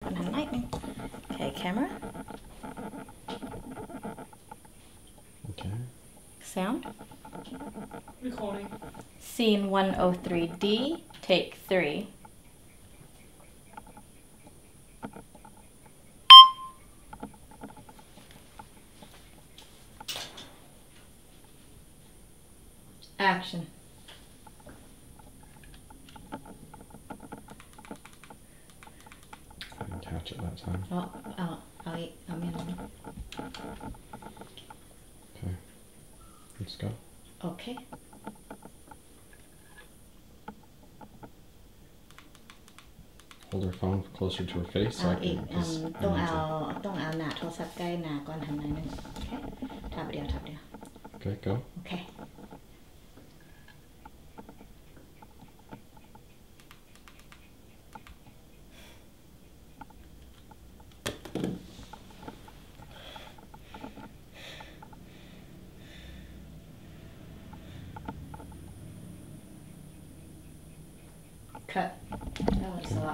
ก่อนหันหน่อยนึง Okay, camera. Okay. Sound. Recording. Scene 103D, take 3. Action. I didn't catch it that time. I'll mean. Okay. Let's go. Okay. Hold her phone closer to her face so I can. ต้องเอาหน้าโทรศัพท์ใกล้หน้าก่อนหันหน่อยนึง Okay. ทับเดียว Okay, go. Okay. Cut. That was a lot.